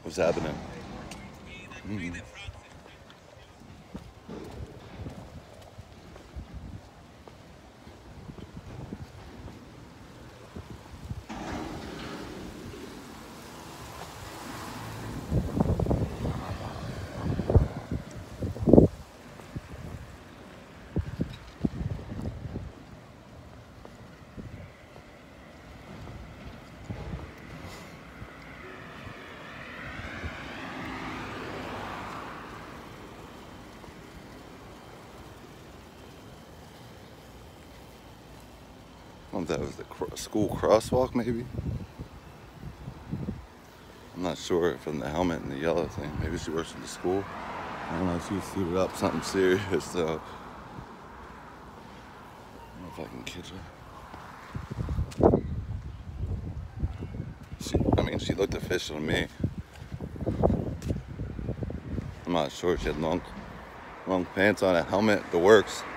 What's happening? I don't know if that was the school crosswalk, maybe? I'm not sure from the helmet and the yellow thing. Maybe she works for the school. I don't know if she was suited up, something serious, so. I don't know if I can catch her. She looked official to me. I'm not sure. She had long pants on, a helmet, the works.